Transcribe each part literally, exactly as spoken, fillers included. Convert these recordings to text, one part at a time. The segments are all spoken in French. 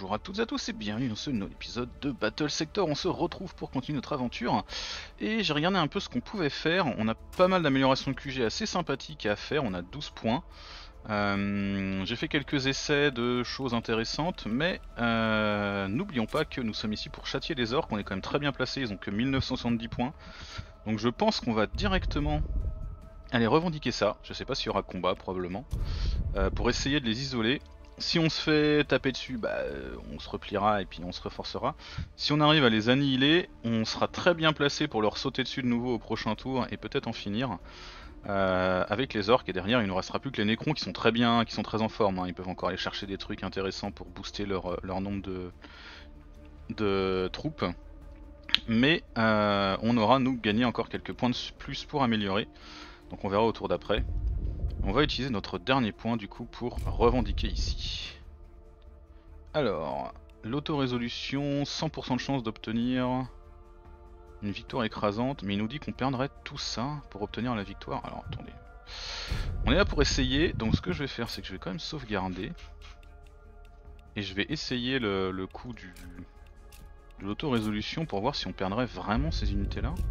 bonjour à toutes et à tous et bienvenue dans ce nouvel épisode de Battle Sector. On se retrouve pour continuer notre aventure et j'ai regardé un peu ce qu'on pouvait faire. On a pas mal d'améliorations de Q G assez sympathiques à faire, on a douze points. Euh, j'ai fait quelques essais de choses intéressantes, mais euh, n'oublions pas que nous sommes ici pour châtier les orques. On est quand même très bien placés, ils ont que mille neuf cent soixante-dix points. Donc je pense qu'on va directement aller revendiquer ça. Je sais pas s'il y aura combat, probablement, euh, pour essayer de les isoler. Si on se fait taper dessus, bah, euh, on se repliera et puis on se reforcera. Si on arrive à les annihiler, on sera très bien placé pour leur sauter dessus de nouveau au prochain tour et peut-être en finir euh, avec les orques. Et derrière, il ne nous restera plus que les nécrons qui sont très bien, qui sont très en forme, hein. Ils peuvent encore aller chercher des trucs intéressants pour booster leur, leur nombre de, de troupes. Mais euh, on aura nous gagné encore quelques points de plus pour améliorer. Donc on verra au tour d'après. On va utiliser notre dernier point du coup pour revendiquer ici. Alors, l'autorésolution, cent pour cent de chance d'obtenir une victoire écrasante, mais il nous dit qu'on perdrait tout ça pour obtenir la victoire. Alors attendez, on est là pour essayer, donc ce que je vais faire c'est que je vais quand même sauvegarder. Et je vais essayer le, le coup du, de l'autorésolution pour voir si on perdrait vraiment ces unités là.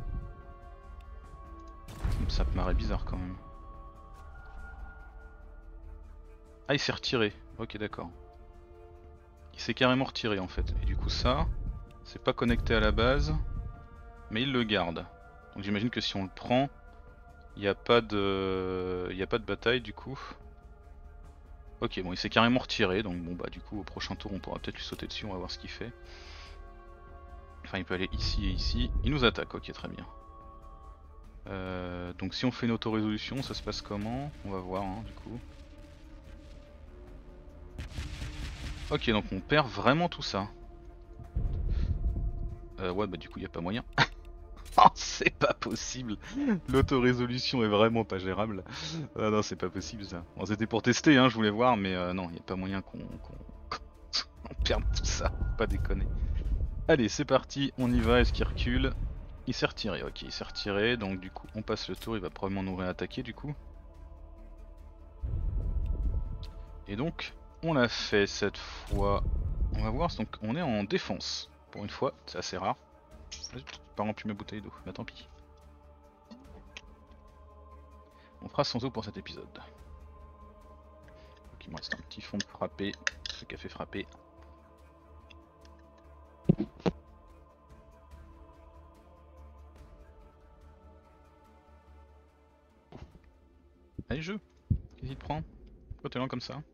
Ça me paraît bizarre quand même. Ah, il s'est retiré, ok d'accord. Il s'est carrément retiré en fait, et du coup ça, c'est pas connecté à la base, mais il le garde. Donc j'imagine que si on le prend, il n'y a pas de, il y a pas de bataille du coup. Ok, bon il s'est carrément retiré, donc bon bah du coup au prochain tour on pourra peut-être lui sauter dessus, on va voir ce qu'il fait. Enfin il peut aller ici et ici, il nous attaque, ok très bien. Euh, donc si on fait une auto-résolution, ça se passe comment? On va voir hein, du coup. Ok, donc on perd vraiment tout ça. Euh, ouais, bah du coup, il n'y a pas moyen. Oh, c'est pas possible. L'autorésolution est vraiment pas gérable. Ah non, c'est pas possible ça. Bon, c'était pour tester, hein, je voulais voir, mais euh, non, il n'y a pas moyen qu'on qu'on perde tout ça. Pas déconner. Allez, c'est parti, on y va. Est-ce qu'il recule? Il s'est retiré, ok, il s'est retiré. Donc du coup, on passe le tour. Il va probablement nous réattaquer du coup. Et donc, on l'a fait cette fois. On va voir, donc on est en défense. Pour une fois, c'est assez rare. J'ai pas rempli ma bouteille d'eau, mais tant pis. On fera sans eau pour cet épisode. Donc il me reste un petit fond de frappé, de café frappé. Allez jeu, qu'est-ce qu'il te prend? Pourquoi t'es lent comme ça?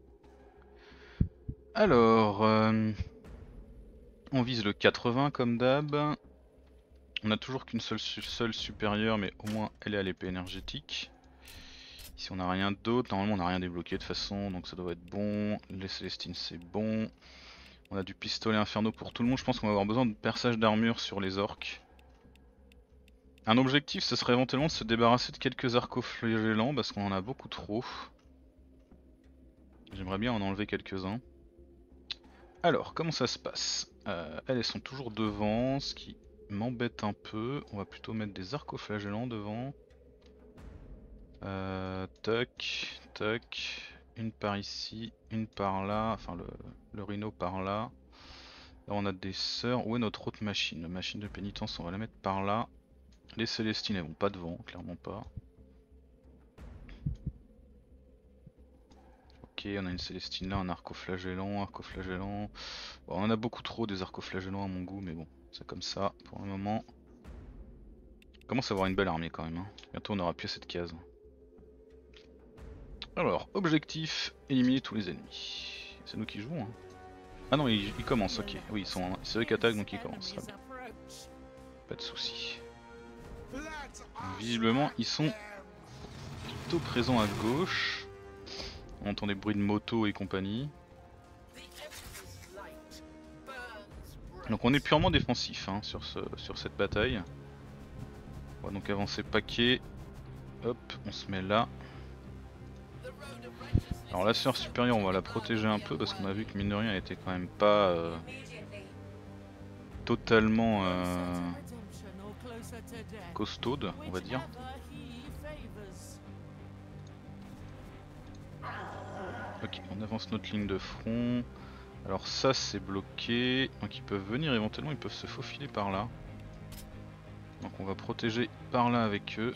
Alors, euh, on vise le quatre-vingts comme d'hab. On a toujours qu'une seule, seule supérieure, mais au moins elle est à l'épée énergétique. Ici on n'a rien d'autre, normalement on n'a rien débloqué de toute façon, donc ça doit être bon. Les Célestines c'est bon. On a du pistolet inferno pour tout le monde, je pense qu'on va avoir besoin de perçage d'armure sur les orques. Un objectif ce serait éventuellement de se débarrasser de quelques arcoflagellants parce qu'on en a beaucoup trop. J'aimerais bien en enlever quelques-uns. Alors comment ça se passe? euh, Elles sont toujours devant, ce qui m'embête un peu. On va plutôt mettre des arcoflagellants devant. Euh, toc, toc. Une par ici, une par là, enfin le, le rhino par là. Là on a des sœurs. Où est notre autre machine? La machine de pénitence on va la mettre par là. Les Célestines elles vont pas devant, clairement pas. Ok, on a une Célestine là, un arcoflagellant, arcoflagellant. Bon, on en a beaucoup trop des arcoflagellants à mon goût, mais bon, c'est comme ça pour le moment. On commence à avoir une belle armée quand même, hein. Bientôt on aura plus cette case. Alors, objectif, éliminer tous les ennemis. C'est nous qui jouons, hein. Ah non, ils, ils commencent, ok. Oui, ils sont, c'est eux qui attaquent donc ils commencent, très bien. Pas de soucis. Visiblement, ils sont plutôt présents à gauche. On entend des bruits de moto et compagnie. Donc on est purement défensif hein, sur, ce, sur cette bataille. On va donc avancer paquet. Hop, on se met là. Alors la sœur supérieure on va la protéger un peu parce qu'on a vu que mine de rien elle était quand même pas euh, totalement euh, costaude on va dire. Ok, on avance notre ligne de front. Alors ça c'est bloqué, donc ils peuvent venir éventuellement, ils peuvent se faufiler par là. Donc on va protéger par là avec eux.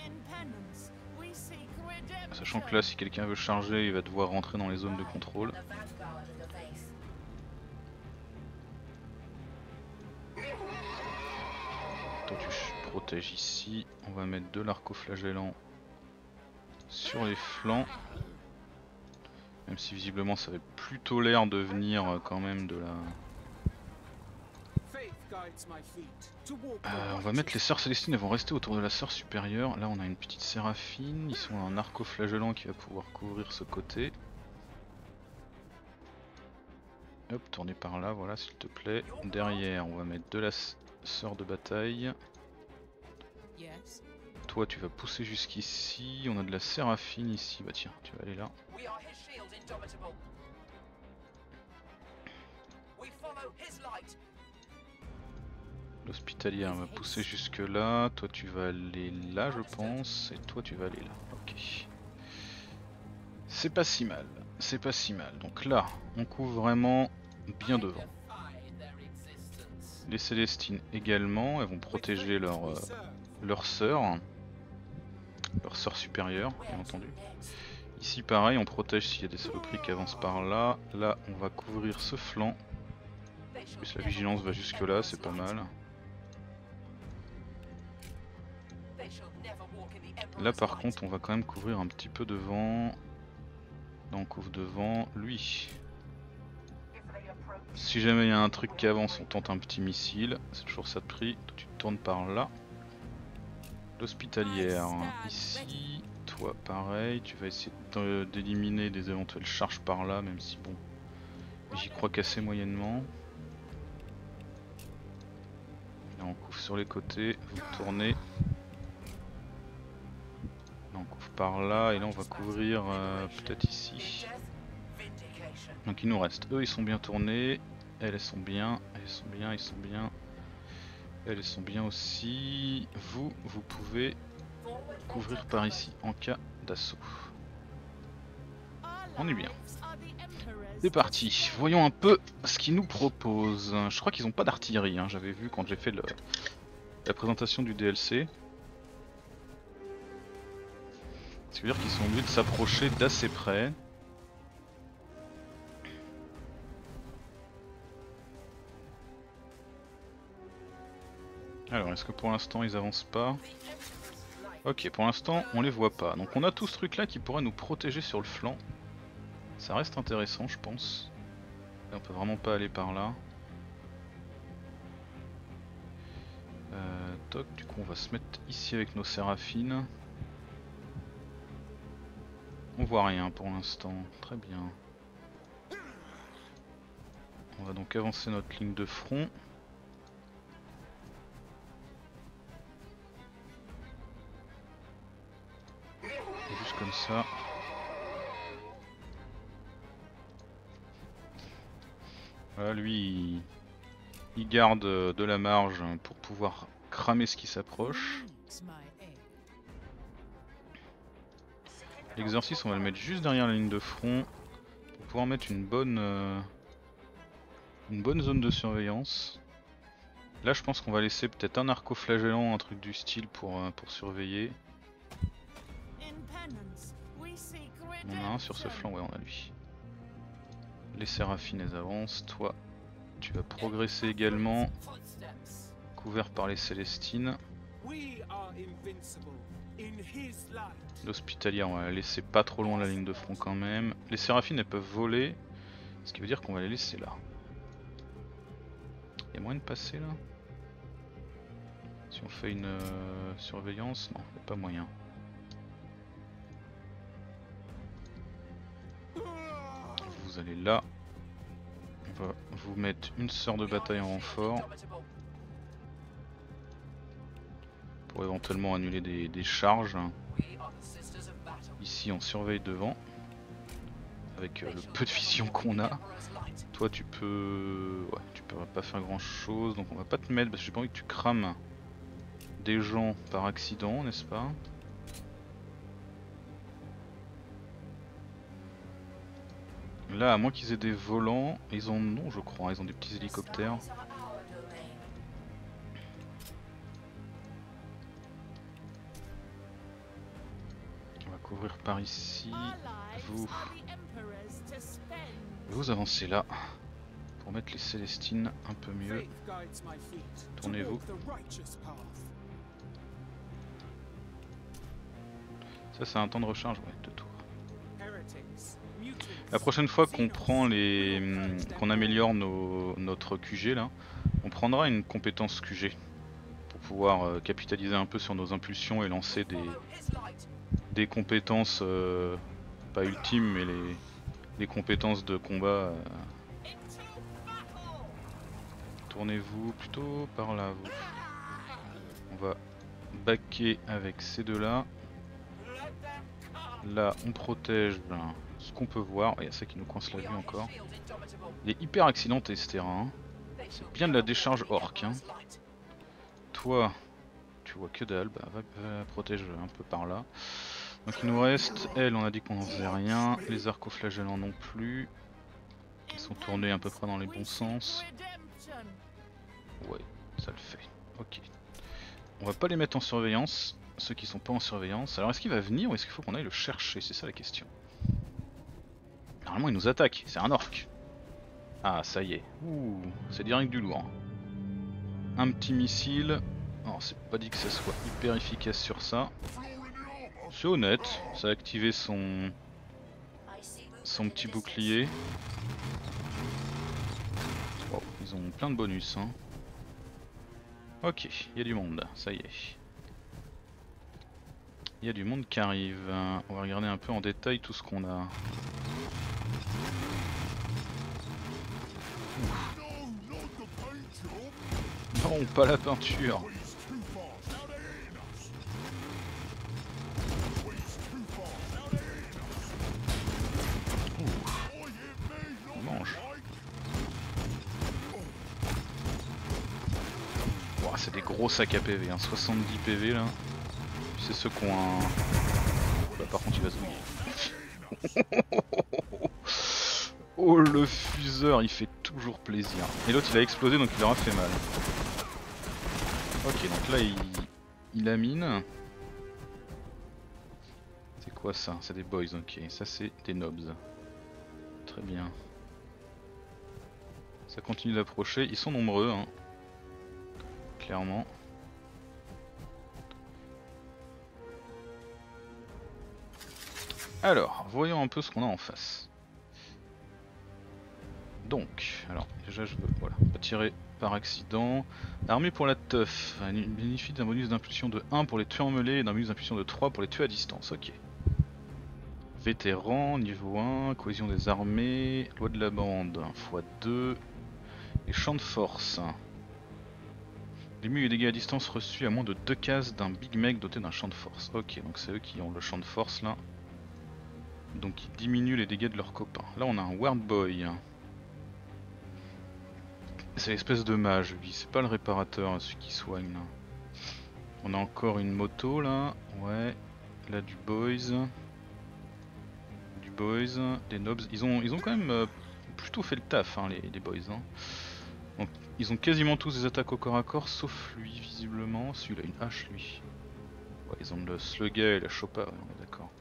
Sachant que là si quelqu'un veut charger, il va devoir rentrer dans les zones de contrôle. Toi tu protèges ici, on va mettre de l'arco-flagellant sur les flancs. Même si visiblement ça avait plutôt l'air de venir quand même de la... Euh, on va mettre les sœurs Célestines, elles vont rester autour de la sœur supérieure. Là on a une petite séraphine, ils sont un arco-flagellant qui va pouvoir couvrir ce côté. Hop, tournez par là, voilà s'il te plaît. Derrière on va mettre de la sœur de bataille. Toi tu vas pousser jusqu'ici, on a de la séraphine ici, bah tiens tu vas aller là. L'hospitalière va pousser jusque là, toi tu vas aller là je pense, et toi tu vas aller là, ok. C'est pas si mal, c'est pas si mal, donc là on couvre vraiment bien devant. Les Célestines également, elles vont protéger leur, euh, leur sœur, leur sœur supérieure bien entendu. Ici pareil, on protège s'il y a des saloperies qui avancent par là, là on va couvrir ce flanc. En plus la vigilance va jusque là, c'est pas mal. Là par contre on va quand même couvrir un petit peu devant. Là on couvre devant lui. Si jamais il y a un truc qui avance on tente un petit missile, c'est toujours ça de prix. Tu te tournes par là. L'hospitalière ici, toi pareil, tu vas essayer d'éliminer des éventuelles charges par là, même si bon, j'y crois qu'assez moyennement. Là on couvre sur les côtés, vous tournez. Là on couvre par là et là on va couvrir euh, peut-être ici. Donc il nous reste, eux ils sont bien tournés, elles, elles sont bien, elles sont bien, ils sont bien. Elles sont bien aussi. Vous, vous pouvez couvrir par ici en cas d'assaut. On est bien. C'est parti. Voyons un peu ce qu'ils nous proposent. Je crois qu'ils n'ont pas d'artillerie. Hein. J'avais vu quand j'ai fait le... la présentation du D L C. Ça veut dire qu'ils sont obligés de s'approcher d'assez près. Alors, est-ce que pour l'instant ils avancent pas? Ok, pour l'instant on les voit pas. Donc on a tout ce truc là qui pourrait nous protéger sur le flanc. Ça reste intéressant je pense. Et on peut vraiment pas aller par là. Euh, toc, du coup on va se mettre ici avec nos séraphines. On voit rien pour l'instant, très bien. On va donc avancer notre ligne de front. Juste comme ça. Voilà, lui il, il garde de la marge pour pouvoir cramer ce qui s'approche. L'exercice on va le mettre juste derrière la ligne de front pour pouvoir mettre une bonne, euh, une bonne zone de surveillance. Là je pense qu'on va laisser peut-être un arco-flagellant, un truc du style pour, euh, pour surveiller. On a un sur ce flanc, ouais on a lui. Les séraphines elles avancent, toi tu vas progresser également, couvert par les Célestines. L'hospitalière on va la laisser pas trop loin de la ligne de front quand même. Les séraphines elles peuvent voler, ce qui veut dire qu'on va les laisser là. Il y a moyen de passer là? Si on fait une euh, surveillance, non, il n'y a pas moyen. Vous allez là. On va vous mettre une sœur de bataille en renfort. Pour éventuellement annuler des, des charges. Ici on surveille devant. Avec euh, le peu de vision qu'on a. Toi tu peux... Ouais, tu peux pas faire grand chose. Donc on va pas te mettre parce que j'ai pas envie que tu crames des gens par accident, n'est-ce pas? Là, à moins qu'ils aient des volants, ils en ont, je crois, ils ont des petits hélicoptères. On va couvrir par ici. Vous, vous avancez là pour mettre les Célestines un peu mieux. Tournez-vous. Ça, c'est un temps de recharge, ouais, de tour. La prochaine fois qu'on prend les, qu'on améliore nos, notre Q G là, on prendra une compétence Q G pour pouvoir euh, capitaliser un peu sur nos impulsions et lancer des, des compétences euh, pas ultimes mais les, les compétences de combat. Euh... Tournez-vous plutôt par là, vous. On va backer avec ces deux là. Là on protège ce qu'on peut voir. Il y a ça qui nous coince la vue encore. Il est hyper accidenté ce terrain. C'est bien de la décharge orc. Hein. Toi, tu vois que dalle. Bah, va, va protéger un peu par là. Donc il nous reste, elle, on a dit qu'on n'en faisait rien. Les arcoflagellants non plus. Ils sont tournés à peu près dans les bons sens. Ouais, ça le fait. Ok. On va pas les mettre en surveillance. Ceux qui sont pas en surveillance. Alors est-ce qu'il va venir ou est-ce qu'il faut qu'on aille le chercher? C'est ça la question. Normalement il nous attaque, c'est un orc. Ah ça y est. Ouh, c'est direct du lourd. Un petit missile. Alors c'est pas dit que ça soit hyper efficace sur ça. C'est honnête, ça a activé son son petit bouclier. Wow, ils ont plein de bonus hein. Ok, il y a du monde, ça y est. Il y a du monde qui arrive. On va regarder un peu en détail tout ce qu'on a. Ouf. Non, pas la peinture. Ouf. On mange. Wow, c'est des gros sacs à P V, hein. soixante-dix P V là. C'est ceux qui ont un... Bah, par contre il va se mouiller. Oh le fuseur, il fait toujours plaisir. Et l'autre il a explosé donc il leur a fait mal. Ok, donc là il, il amine. C'est quoi ça? C'est des boys, ok. Ça c'est des nobs. Très bien. Ça continue d'approcher, ils sont nombreux hein. Clairement. Alors, voyons un peu ce qu'on a en face. Donc, alors déjà je veux, voilà, pas tirer par accident. Armée pour la teuf, elle bénéficie d'un bonus d'impulsion de un pour les tuer en mêlée et d'un bonus d'impulsion de trois pour les tuer à distance, ok. Vétéran, niveau un, cohésion des armées, loi de la bande, fois deux, et champ de force. Diminue les dégâts à distance reçus à moins de deux cases d'un Big Mec doté d'un champ de force. Ok, donc c'est eux qui ont le champ de force là. Donc ils diminuent les dégâts de leurs copains. Là on a un Ward Boy. C'est l'espèce de mage lui, c'est pas le réparateur celui qui soigne là. On a encore une moto là, ouais. Là du boys. Du boys, des nobs. Ils ont, ils ont quand même euh, plutôt fait le taf hein, les, les boys. Hein. Donc ils ont quasiment tous des attaques au corps à corps sauf lui visiblement. Celui-là a une hache lui. Ouais, ils ont le slugga et la chopa, ouais, on est d'accord.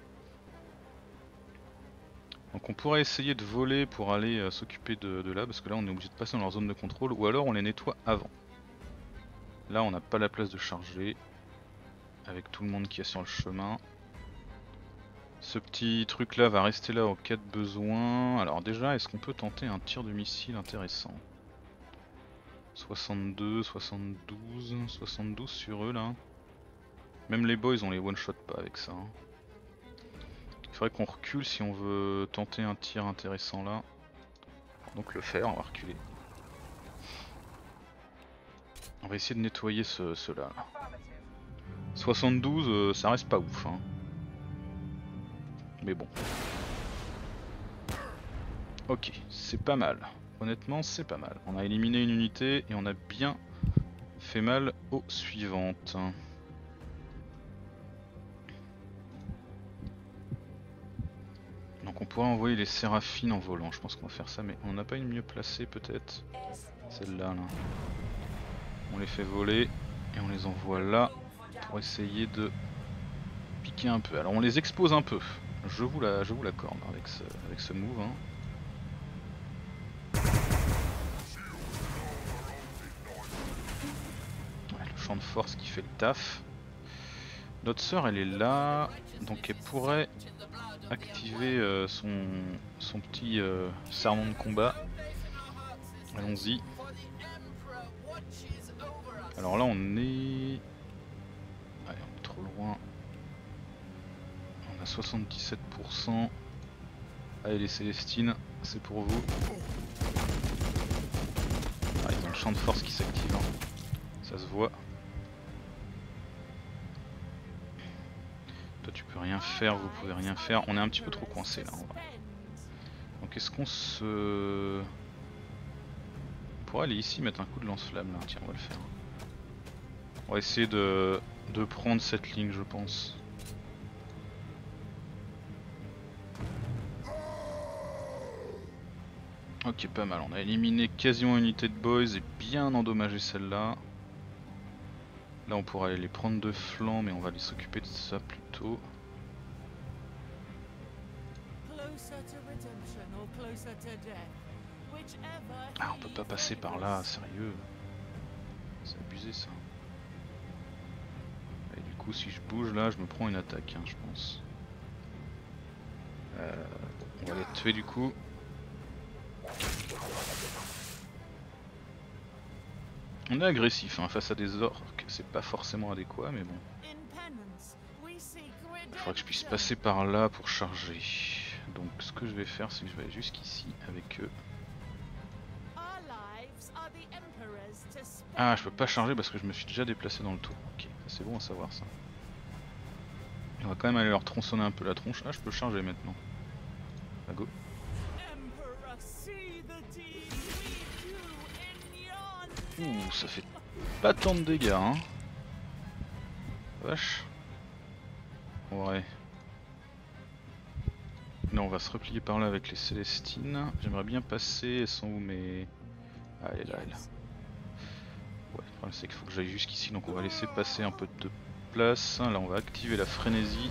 Donc on pourrait essayer de voler pour aller euh, s'occuper de, de là, parce que là on est obligé de passer dans leur zone de contrôle, ou alors on les nettoie avant. Là on n'a pas la place de charger, avec tout le monde qui est sur le chemin. Ce petit truc là va rester là au cas de besoin. Alors déjà, est-ce qu'on peut tenter un tir de missile intéressant? soixante-deux, soixante-douze, soixante-douze sur eux là. Même les boys on les one shot pas avec ça. Hein. Il faudrait qu'on recule si on veut tenter un tir intéressant là. Donc le faire, on va reculer. On va essayer de nettoyer ce, ceux-là. Là. soixante-douze, euh, ça reste pas ouf. Hein. Mais bon. Ok, c'est pas mal. Honnêtement, c'est pas mal. On a éliminé une unité et on a bien fait mal aux suivantes. Non, Donc on pourrait envoyer les séraphines en volant, je pense qu'on va faire ça, mais on n'a pas une mieux placée peut-être. Celle-là, là. On les fait voler et on les envoie là pour essayer de piquer un peu. Alors on les expose un peu, je vous la, je vous l'accorde avec ce, avec ce move. Hein. Ouais, le champ de force qui fait le taf. Notre sœur elle est là, donc elle pourrait activer euh, son, son petit euh, serment de combat. Allons-y. Alors là on est... Allez, on est trop loin. On a soixante-dix-sept pour cent. Allez les Célestines, c'est pour vous. Ah, ils ont le champ de force qui s'active, hein. Ça se voit. Toi tu peux rien faire, vous pouvez rien faire. On est un petit peu trop coincé là en vrai. Donc est-ce qu'on se... On pourrait aller ici mettre un coup de lance-flamme là, tiens on va le faire. On va essayer de, de prendre cette ligne je pense. Ok pas mal, on a éliminé quasiment une unité de boys et bien endommagé celle-là. Là on pourra aller les prendre de flanc mais on va aller s'occuper de ça plus tôt. Ah on peut pas passer par là, sérieux. C'est abusé ça. Et du coup si je bouge là je me prends une attaque hein, je pense. Euh, on va les tuer du coup. On est agressif hein, face à des orques, c'est pas forcément adéquat mais bon. Il faudra que je puisse passer par là pour charger. Donc ce que je vais faire c'est que je vais aller jusqu'ici avec eux. Ah je peux pas charger parce que je me suis déjà déplacé dans le tour. Ok, c'est bon à savoir ça. On va quand même aller leur tronçonner un peu la tronche. Ah je peux charger maintenant. Ah go. Ouh ça fait pas tant de dégâts hein. Vache. Ouais. Là on va se replier par là avec les Célestines. J'aimerais bien passer, elles sont où mes... Ah elle est là elle. Ouais le problème c'est qu'il faut que j'aille jusqu'ici donc on va laisser passer un peu de place. Là on va activer la frénésie.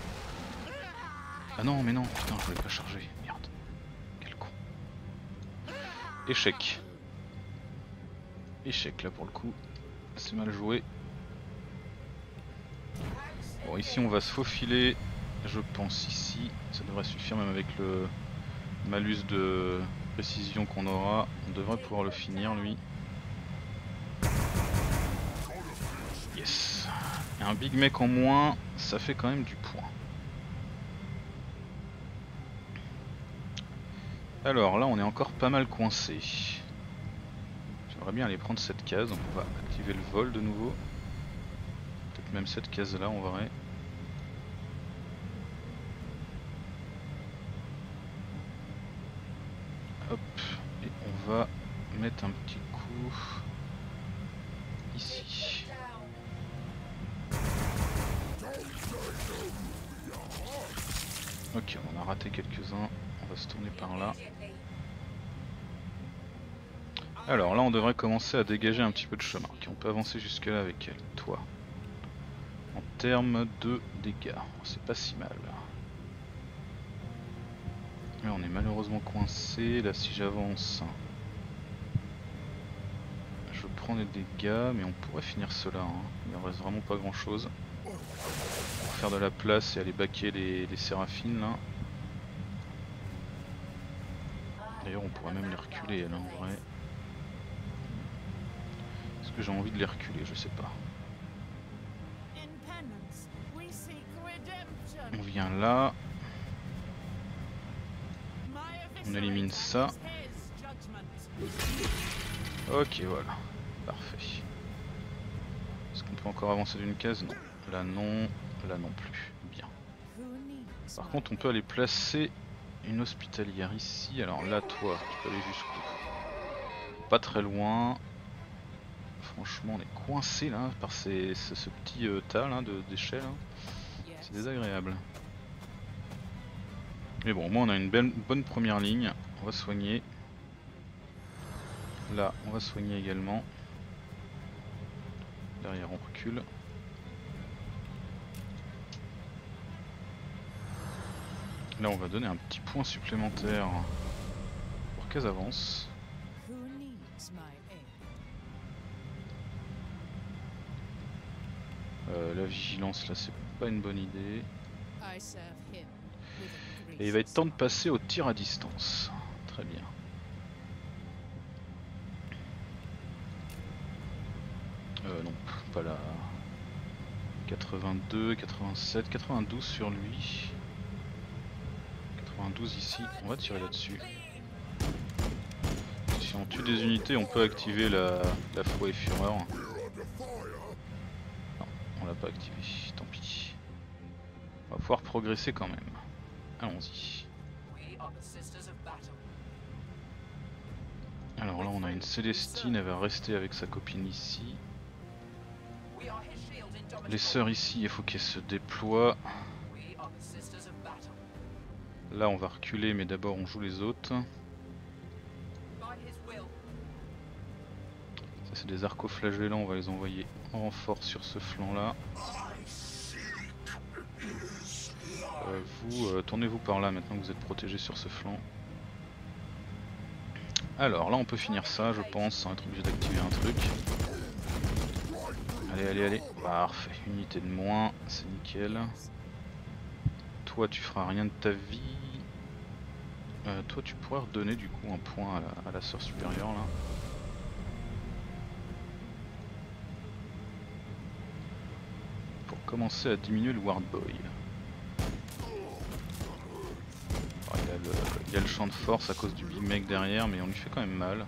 Ah non mais non, putain je voulais pas charger, merde. Quel con. Échec. Échec là pour le coup. C'est mal joué. Bon ici on va se faufiler. Je pense ici, ça devrait suffire même avec le malus de précision qu'on aura. On devrait pouvoir le finir lui. Yes. Et un big mec en moins, ça fait quand même du point. Alors là on est encore pas mal coincé. J'aimerais bien aller prendre cette case, donc on va activer le vol de nouveau. Peut-être même cette case là en vrai. Hop, et on va mettre un petit coup ici. Ok, on en a raté quelques-uns, on va se tourner par là. Alors là on devrait commencer à dégager un petit peu de chemin. Ok, on peut avancer jusque là avec elle, toi. En termes de dégâts, c'est pas si mal. Là on est malheureusement coincé, là si j'avance je prends des dégâts mais on pourrait finir cela, hein. Il ne reste vraiment pas grand chose. On va faire de la place et aller baquer les, les séraphines là. D'ailleurs on pourrait même les reculer là en vrai. Est-ce que j'ai envie de les reculer? Je sais pas. On vient là. On élimine ça. Ok voilà. Parfait. Est-ce qu'on peut encore avancer d'une case? Non. Là non. Là non plus. Bien. Par contre on peut aller placer une hospitalière ici. Alors là toi, tu peux aller jusqu'où? Pas très loin. Franchement on est coincé là par ces, ce, ce petit euh, tas là de déchets là. C'est désagréable. Mais bon, au moins on a une belle, bonne première ligne. On va soigner. Là, on va soigner également. Derrière, on recule. Là, on va donner un petit point supplémentaire pour qu'elles avancent. Euh, la vigilance, là, c'est pas une bonne idée. Et il va être temps de passer au tir à distance. Très bien. Euh, non, pas là. quatre-vingt-deux, quatre-vingt-sept, quatre-vingt-douze sur lui. quatre-vingt-douze ici, on va tirer là-dessus. Si on tue des unités, on peut activer la, la fouet et fureur. Non, on l'a pas activé, tant pis. On va pouvoir progresser quand même. Allons-y. Alors là on a une Célestine, elle va rester avec sa copine ici. Les sœurs ici, il faut qu'elles se déploient. Là on va reculer mais d'abord on joue les autres. Ça c'est des arcoflagellants, on va les envoyer en renfort sur ce flanc là. Euh, vous, euh, tournez-vous par là maintenant que vous êtes protégés sur ce flanc. Alors là on peut finir ça je pense sans être obligé d'activer un truc. Allez allez allez, parfait, unité de moins, c'est nickel. Toi tu feras rien de ta vie. Euh, toi tu pourrais redonner du coup un point à la, à la sœur supérieure là. Pour commencer à diminuer le Ward Boy. Alors, il, a le, il a le champ de force à cause du big mec derrière mais on lui fait quand même mal.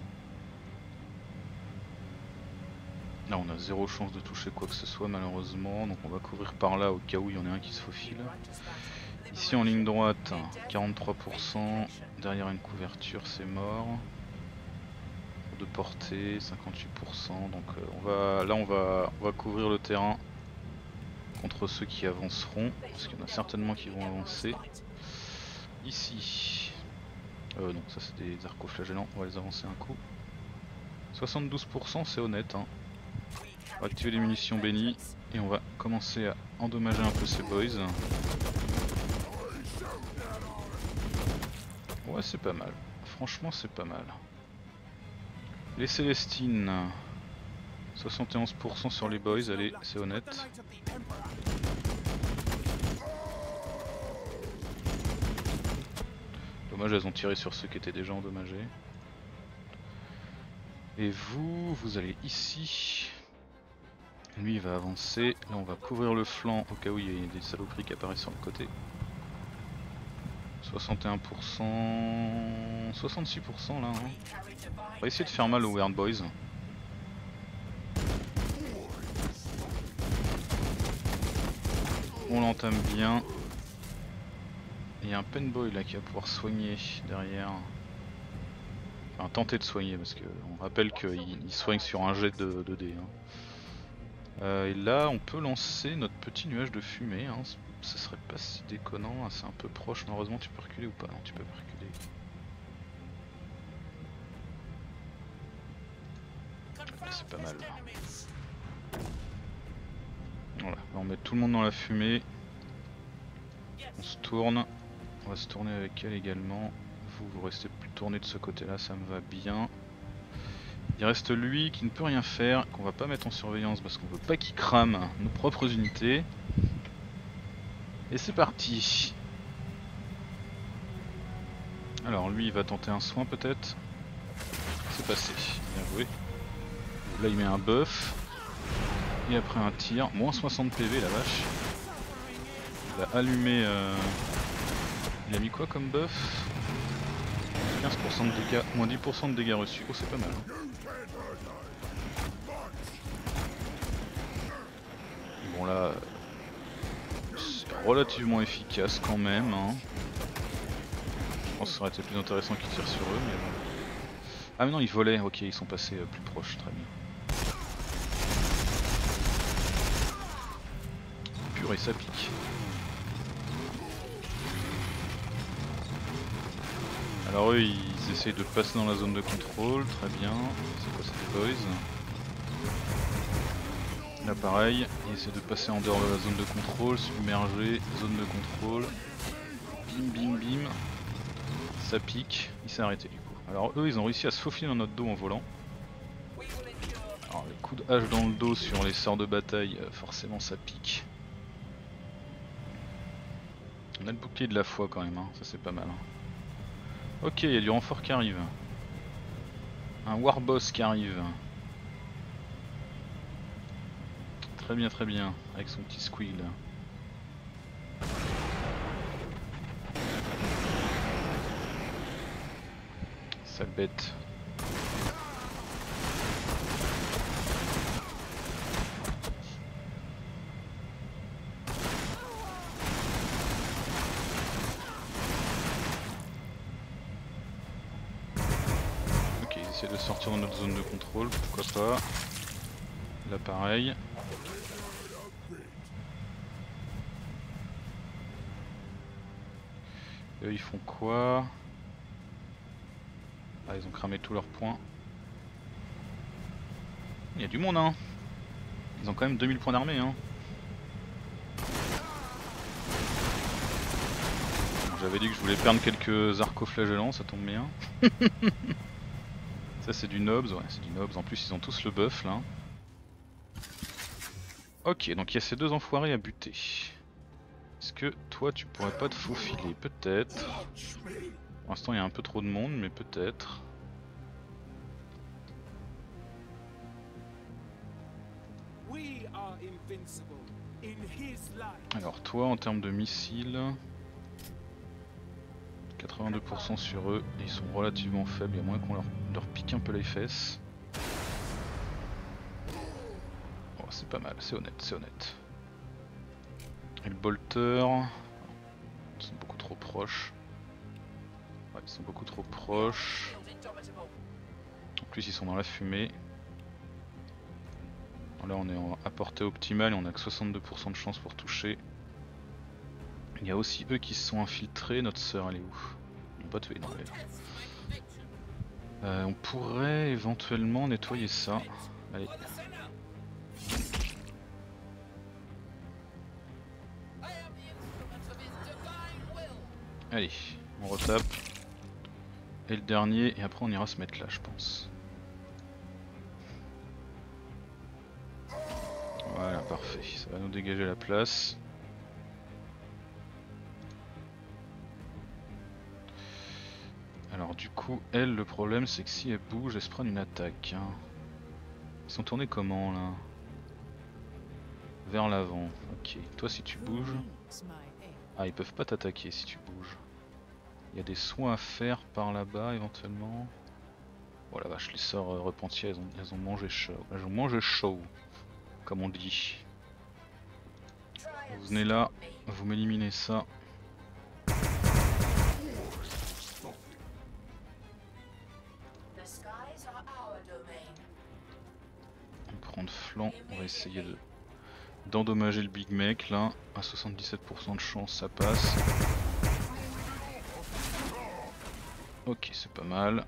Là on a zéro chance de toucher quoi que ce soit malheureusement, donc on va couvrir par là au cas où il y en a un qui se faufile. Ici en ligne droite, quarante-trois pour cent, derrière une couverture c'est mort. De portée, cinquante-huit pour cent, donc euh, on va, là on va, on va couvrir le terrain contre ceux qui avanceront, parce qu'il y en a certainement qui vont avancer. Ici, euh, non ça c'est des arcoflagellants, on va les avancer un coup. soixante-douze pour cent c'est honnête, hein. On va activer les munitions bénies et on va commencer à endommager un peu ces boys. Ouais c'est pas mal, franchement c'est pas mal. Les Célestines, soixante et onze pour cent sur les boys, allez c'est honnête. Dommage elles ont tiré sur ceux qui étaient déjà endommagés. Et vous, vous allez ici. Lui il va avancer, là on va couvrir le flanc au cas où il y a des saloperies qui apparaissent sur le côté. soixante et un pour cent, soixante-six pour cent là. Hein. On va essayer de faire mal aux Weird Boys. On l'entame bien. Il y a un penboy là qui va pouvoir soigner derrière. Enfin tenter de soigner parce que on rappelle qu'il soigne sur un jet de deux dés. Hein. Euh, et là on peut lancer notre petit nuage de fumée, hein. Ce serait pas si déconnant, hein. C'est un peu proche, malheureusement tu peux reculer ou pas? Non tu peux pas reculer. C'est pas mal. Voilà, là on met tout le monde dans la fumée. On se tourne, on va se tourner avec elle également. Vous, vous restez plus tourné de ce côté là, ça me va bien. Il reste lui qui ne peut rien faire, qu'on va pas mettre en surveillance parce qu'on veut pas qu'il crame nos propres unités. Et c'est parti. Alors lui il va tenter un soin peut-être. C'est passé, bien joué. Là il met un buff. Et après un tir, moins soixante P V la vache. Il a allumé... Euh... Il a mis quoi comme buff? quinze pour cent de dégâts, moins dix pour cent de dégâts reçus. Oh c'est pas mal. Hein. Bon là... C'est relativement efficace quand même. Hein. Je pense que ça aurait été plus intéressant qu'ils tirent sur eux mais bon. Ah mais non ils volaient, ok ils sont passés euh, plus proches, très bien. Purée ça pique. Alors eux ils essayent de passer dans la zone de contrôle, très bien. C'est quoi, c'est des boys? Là pareil, ils essaient de passer en dehors de la zone de contrôle, submerger, zone de contrôle. Bim bim bim. Ça pique, il s'est arrêté du coup. Alors eux ils ont réussi à se faufiler dans notre dos en volant. Alors les coups de hache dans le dos sur les sorts de bataille, forcément ça pique. On a le bouclier de la foi quand même, hein. Ça c'est pas mal. Hein. Ok, il y a du renfort qui arrive. Un warboss qui arrive. Très bien, très bien, avec son petit squeal. Sale bête. Ok, ils essaient de sortir de notre zone de contrôle, pourquoi pas. Là pareil. Et eux ils font quoi? Ah, ils ont cramé tous leurs points. Il y a du monde hein. Ils ont quand même deux mille points d'armée hein. J'avais dit que je voulais perdre quelques arcoflagellants, ça tombe bien. Ça c'est du nobs, ouais c'est du nobs, en plus ils ont tous le buff là. Ok, donc il y a ces deux enfoirés à buter. Est-ce que toi tu pourrais pas te faufiler? Peut-être. Pour l'instant il y a un peu trop de monde, mais peut-être. Alors toi en termes de missiles, quatre-vingt-deux pour cent sur eux, et ils sont relativement faibles, il y a moins qu'on leur, leur pique un peu les fesses. Oh, c'est pas mal, c'est honnête, c'est honnête. Et le bolter, ils sont beaucoup trop proches. Ouais, ils sont beaucoup trop proches. En plus ils sont dans la fumée. Là on est en, à portée optimale et on a que soixante-deux pour cent de chance pour toucher. Il y a aussi eux qui se sont infiltrés, notre sœur elle est où? Ils n'ont pas tué, non elle est là. Euh, on pourrait éventuellement nettoyer ça. Allez. Allez, on retape. Et le dernier, et après on ira se mettre là je pense. Voilà, parfait, ça va nous dégager la place. Alors du coup, elle, le problème c'est que si elle bouge, elle se prend une attaque. Hein. Ils sont tournés comment là? Vers l'avant, ok. Toi si tu bouges... Ah, ils peuvent pas t'attaquer si tu bouges. Il y a des soins à faire par là-bas éventuellement. Oh la vache, les sœurs euh, repenties, elles ont, elles ont mangé chaud. Elles ont mangé chaud, comme on dit. Vous venez là, vous m'éliminez ça. On prend de flanc, on va essayer de d'endommager le big mec là. À soixante-dix-sept pour cent de chance ça passe. Ok, c'est pas mal.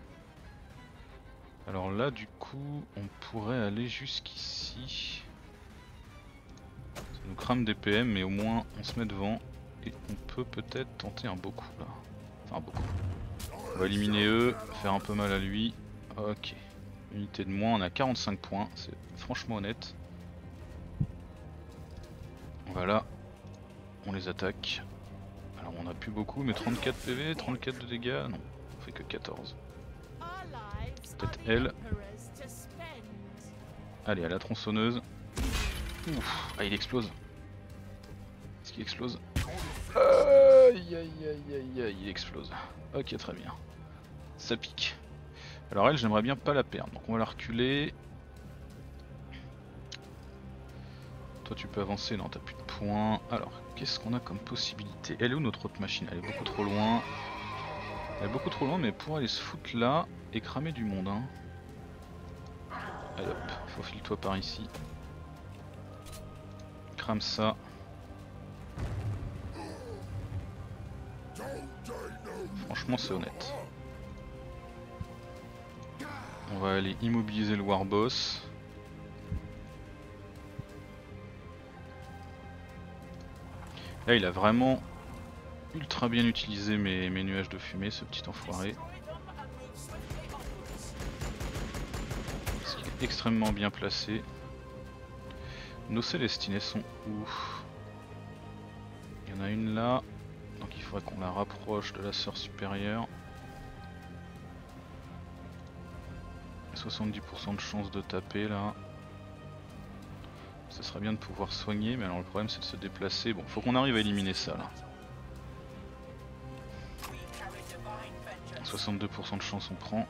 Alors là du coup on pourrait aller jusqu'ici. Ça nous crame des P M mais au moins on se met devant. Et on peut peut-être tenter un beau coup là. Enfin un beau coup. On va éliminer eux, faire un peu mal à lui. Ok. Unité de moins, on a quarante-cinq points, c'est franchement honnête. Voilà. On les attaque. Alors on a plus beaucoup mais trente-quatre P V, trente-quatre de dégâts. Non, on fait que quatorze. Peut-être elle. Allez, à la tronçonneuse. Ouf, ah il explose. Est-ce qu'il explose? Aïe aïe aïe aïe aïe, il explose. Ok, très bien. Ça pique. Alors elle, j'aimerais bien pas la perdre, donc on va la reculer. Toi tu peux avancer, non t'as plus de points. Alors, qu'est-ce qu'on a comme possibilité? Elle est où notre autre machine? Elle est beaucoup trop loin. Elle est beaucoup trop loin, mais pour aller se foutre là et cramer du monde. Hein. Allez hop, faufile-toi par ici. Crame ça. Franchement c'est honnête. On va aller immobiliser le Warboss. Là il a vraiment ultra bien utilisé mes, mes nuages de fumée, ce petit enfoiré. Il est extrêmement bien placé. Nos Célestinées sont où? Il y en a une là, donc il faudrait qu'on la rapproche de la sœur supérieure. soixante-dix pour cent de chance de taper là. Ça serait bien de pouvoir soigner, mais alors le problème c'est de se déplacer. Bon, faut qu'on arrive à éliminer ça là. soixante-deux pour cent de chance on prend.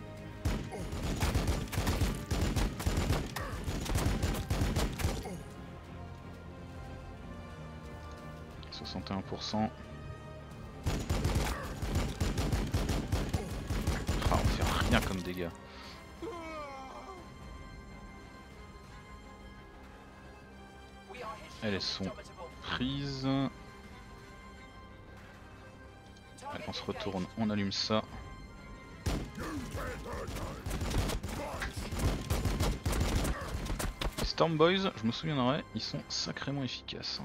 soixante et un pour cent. Ah, on fait rien comme dégâts. Elles sont prises. Allez, on se retourne, on allume ça. Les Storm Boys, je me souviendrai, ils sont sacrément efficaces.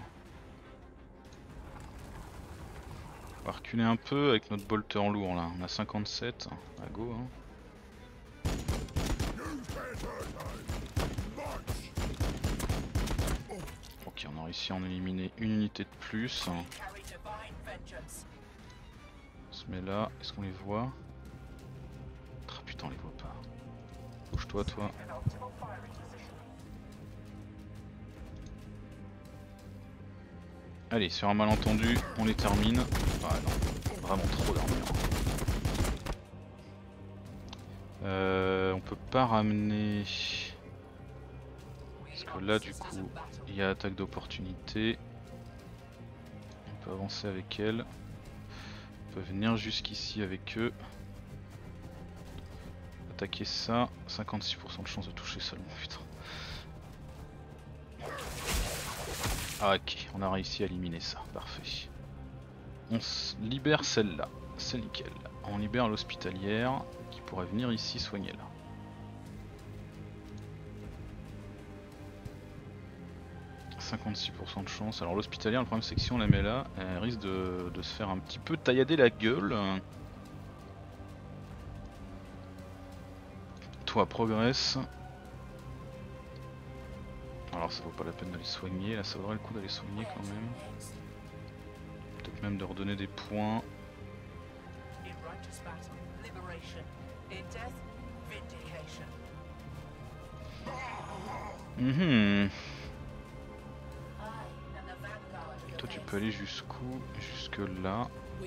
On va reculer un peu avec notre bolter lourd là, on a cinquante-sept, à go hein. Ok, on a réussi à en éliminer une unité de plus. On se met là, est-ce qu'on les voit? Ah putain on les voit pas. Bouge-toi toi. Allez, sur un malentendu, on les termine. Ah non, vraiment trop d'armure. Euh, on peut pas ramener... Parce que là du coup, il y a attaque d'opportunité. On peut avancer avec elle. On peut venir jusqu'ici avec eux. Attaquer ça, cinquante-six pour cent de chance de toucher seulement, putain. Ah ok, on a réussi à éliminer ça, parfait. On libère celle-là, c'est nickel. On libère l'hospitalière qui pourrait venir ici soigner là. cinquante-six pour cent de chance. Alors l'hospitalière, le problème c'est que si on la met là, elle risque de, de se faire un petit peu taillader la gueule. Toi progresse. Alors ça vaut pas la peine d'aller soigner, là ça vaudrait le coup d'aller soigner quand même. Peut-être même de redonner des points. Mmh. Toi tu peux aller jusqu'où? Jusque là.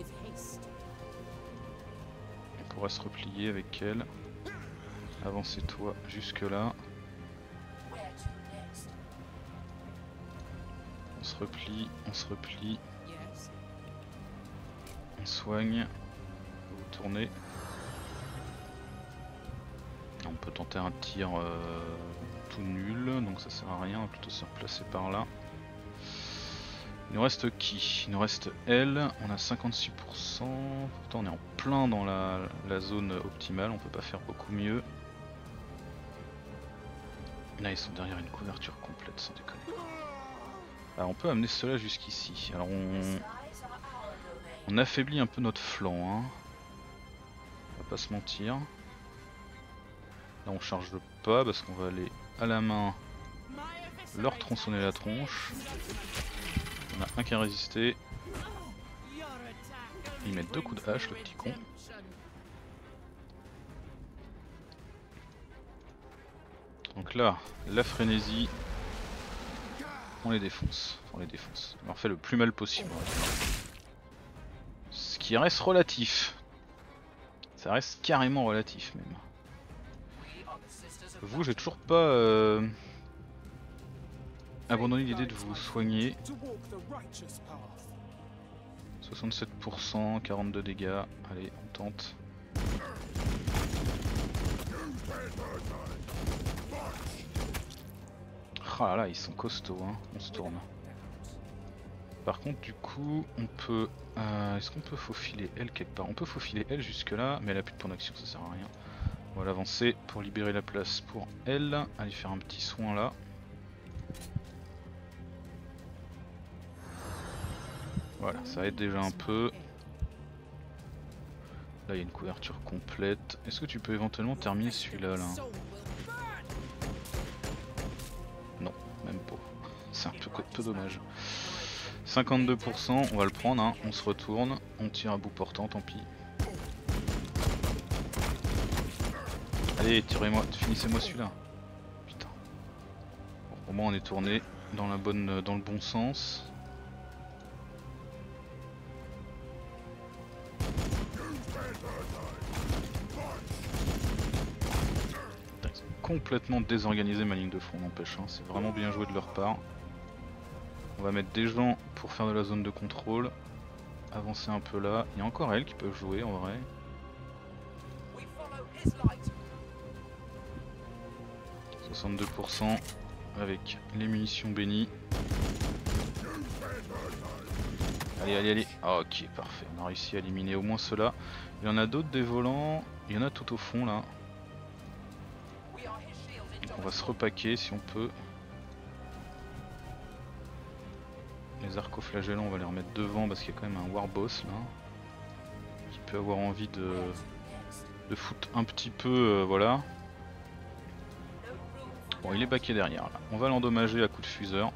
On pourra se replier avec elle. Avancez toi jusque là. On se replie, on se replie. On soigne. Vous tournez. On peut tenter un tir euh, tout nul, donc ça sert à rien, on va plutôt se replacer par là. Il nous reste qui? Il nous reste elle, on a cinquante-six pour cent, pourtant on est en plein dans la, la zone optimale, on peut pas faire beaucoup mieux. Là ils sont derrière une couverture complète sans déconner. Alors on peut amener cela jusqu'ici, alors on, on affaiblit un peu notre flanc, hein. On va pas se mentir. Là on charge pas parce qu'on va aller à la main leur tronçonner la tronche. On a un qui a résisté. Il met deux coups de hache le petit con. Donc là, la frénésie, on les défonce. On les défonce. On leur fait le plus mal possible. Ce qui reste relatif. Ça reste carrément relatif même. Vous, j'ai toujours pas euh, abandonné l'idée de vous soigner. soixante-sept pour cent, quarante-deux dégâts. Allez, on tente. Ah là là, ils sont costauds, hein. On se tourne. Par contre du coup on peut... Euh, Est-ce qu'on peut faufiler elle quelque part? On peut faufiler elle jusque là, mais elle a plus de points d'action, ça sert à rien. On va l'avancer pour libérer la place pour elle. Aller faire un petit soin là. Voilà, ça aide déjà un peu. Là il y a une couverture complète. Est-ce que tu peux éventuellement terminer celui-là là? Non, même pas. C'est un peu, peu dommage. cinquante-deux pour cent, on va le prendre, hein. On se retourne, on tire à bout portant, tant pis. Allez, tirez-moi, finissez-moi celui-là. Putain. Bon, au moins on est tourné dans, la bonne, dans le bon sens. Complètement désorganisé ma ligne de front, n'empêche, hein. C'est vraiment bien joué de leur part. On va mettre des gens pour faire de la zone de contrôle. Avancer un peu là. Il y a encore elles qui peuvent jouer en vrai. soixante-deux pour cent avec les munitions bénies. Allez, allez, allez. Ah, ok, parfait. On a réussi à éliminer au moins ceux-là. Il y en a d'autres des volants. Il y en a tout au fond là. On va se repaquer si on peut. Les arcoflagellants, on va les remettre devant parce qu'il y a quand même un warboss là. Qui peut avoir envie de, de foutre un petit peu, euh, voilà. Bon, il est baqué derrière là. On va l'endommager à coup de fuseur.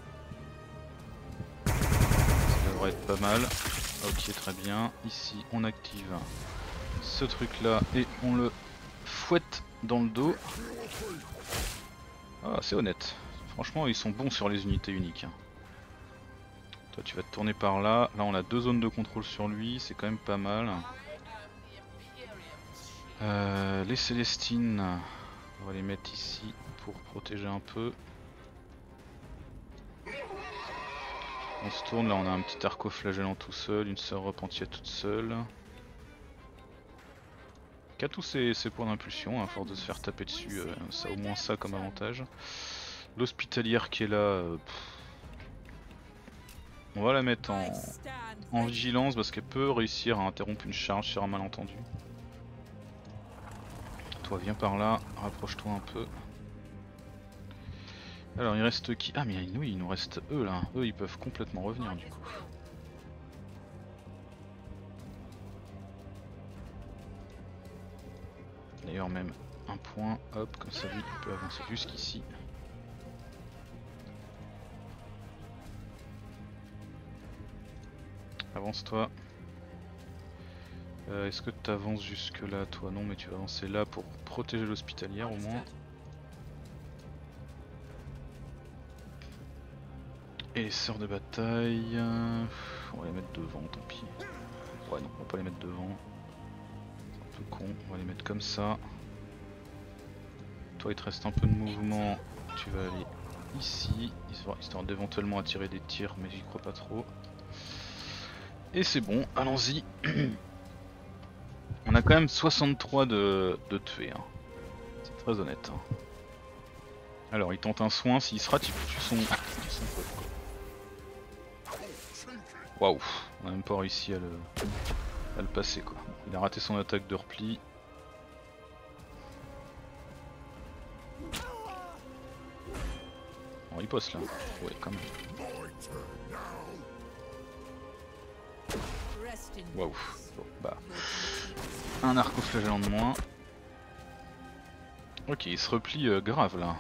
Ça devrait être pas mal. Ok, très bien. Ici, on active ce truc là et on le fouette dans le dos. Ah, c'est honnête. Franchement, ils sont bons sur les unités uniques. Toi, tu vas te tourner par là. Là, on a deux zones de contrôle sur lui. C'est quand même pas mal. Euh, les Célestines, on va les mettre ici pour protéger un peu. On se tourne. Là, on a un petit arcoflagellant tout seul. Une sœur repentie toute seule. Qui a tous ses, ses points d'impulsion, à force de se faire taper dessus, euh, ça a au moins ça comme avantage. L'hospitalière qui est là, euh, on va la mettre en, en vigilance parce qu'elle peut réussir à interrompre une charge sur un malentendu. Toi viens par là, rapproche-toi un peu. Alors il reste qui? Ah mais oui, il nous reste eux là, eux ils peuvent complètement revenir du coup. D'ailleurs même un point, hop, comme ça lui il peut avancer jusqu'ici. Avance-toi. Euh, Est-ce que tu avances jusque là toi? Non, mais tu vas avancer là pour protéger l'hospitalière au moins. Et les sœurs de bataille, euh, on va les mettre devant, tant pis. Ouais non, on va pas les mettre devant. C'est un peu con, on va les mettre comme ça. Toi il te reste un peu de mouvement, tu vas aller ici, histoire d'éventuellement attirer des tirs, mais j'y crois pas trop. Et c'est bon, allons-y. On a quand même soixante-trois de, de tués, hein. C'est très honnête. Hein. Alors il tente un soin, s'il se rate il tue son, son pote quoi. Waouh, on a même pas réussi à le, à le passer quoi. Il a raté son attaque de repli. On riposte là. Ouais quand même. Waouh. Bon, bah. Un arcoflagellant de moins. Ok, il se replie euh, grave là.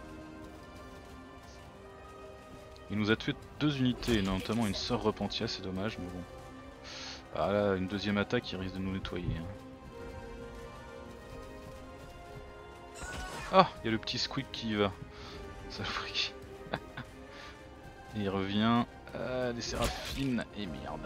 Il nous a tué deux unités, notamment une sœur repentie, c'est dommage, mais bon. Ah là, une deuxième attaque, il risque de nous nettoyer. Hein. Ah, il y a le petit squeak qui y va. Ça fric. Il revient. Ah, des séraphines, et merde.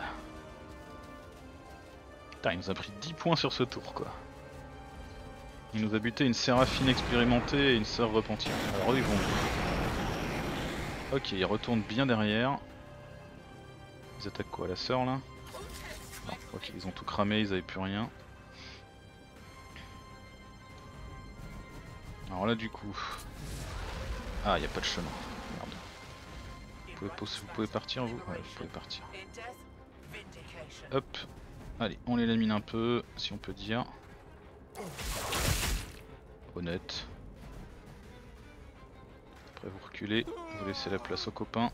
Putain, il nous a pris dix points sur ce tour quoi. Il nous a buté une séraphine expérimentée et une sœur repentie. Alors ils vont. Ok, ils retournent bien derrière. Ils attaquent quoi, la sœur là? Non, ok, ils ont tout cramé, ils avaient plus rien. Alors là du coup... Ah, il n'y a pas de chemin. Merde. Vous pouvez, vous pouvez partir vous? Ouais, vous pouvez partir. Hop. Allez, on les lamine un peu, si on peut dire. Honnête. Après vous reculez, vous laissez la place aux copains.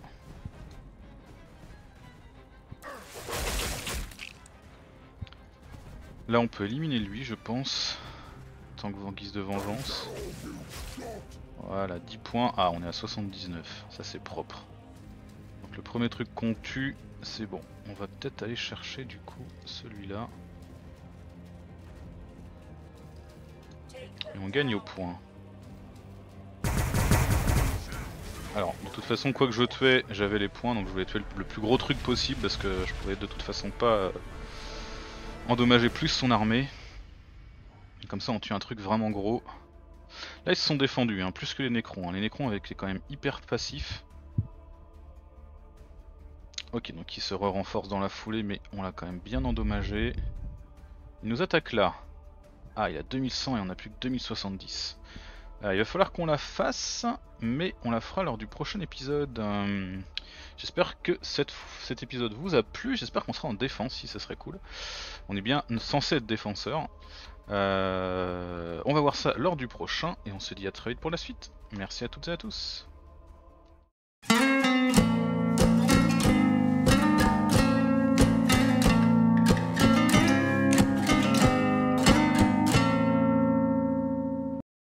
Là on peut éliminer lui je pense, tant que en guise de vengeance. Voilà, dix points, ah on est à soixante-dix-neuf, ça c'est propre. Donc le premier truc qu'on tue, c'est bon. On va peut-être aller chercher du coup celui-là. Et on gagne au point. Alors de toute façon quoi que je tuais, j'avais les points, donc je voulais tuer le plus gros truc possible parce que je pouvais de toute façon pas euh, endommager plus son armée. Et comme ça on tue un truc vraiment gros. Là ils se sont défendus, hein, plus que les Nécrons. Hein. Les Nécrons avec les quand même hyper passifs. Ok, donc il se re-renforce dans la foulée, mais on l'a quand même bien endommagé. Il nous attaque là. Ah, il a deux mille cent et on a plus que deux mille soixante-dix. Euh, il va falloir qu'on la fasse, mais on la fera lors du prochain épisode. Euh, j'espère que cette, cet épisode vous a plu, j'espère qu'on sera en défense, si ça serait cool. On est bien censé être défenseur. Euh, on va voir ça lors du prochain, et on se dit à très vite pour la suite. Merci à toutes et à tous.